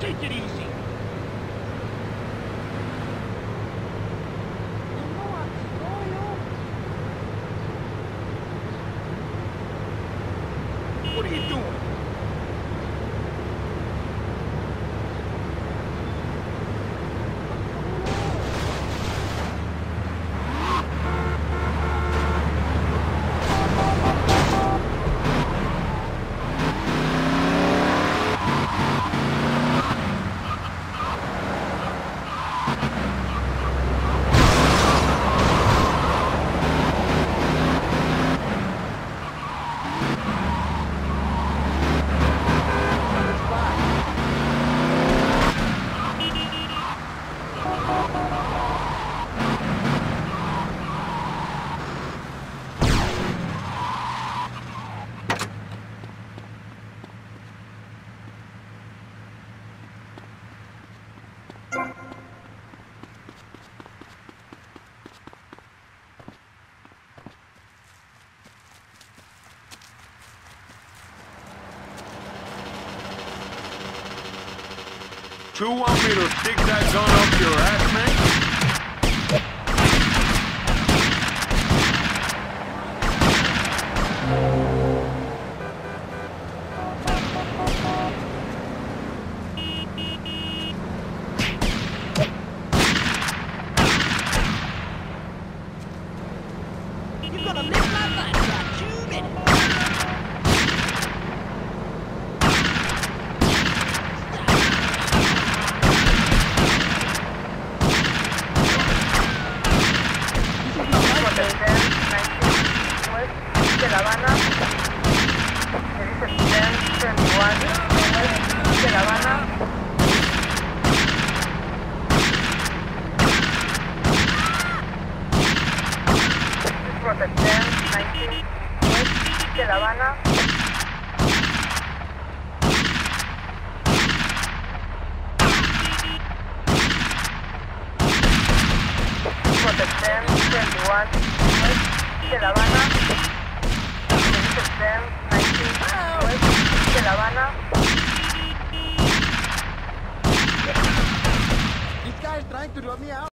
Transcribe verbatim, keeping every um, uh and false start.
Take it easy. What are you doing? You want me to stick that gun up your ass, man? You're gonna live my life for two minutes. De La Habana, se dice ten twenty-one, de La Habana. This is for the ten nineteen West de La Habana. This is for the ten twenty-one West de La Habana. ten nineteen West de La Habana. This guy's trying to draw me out.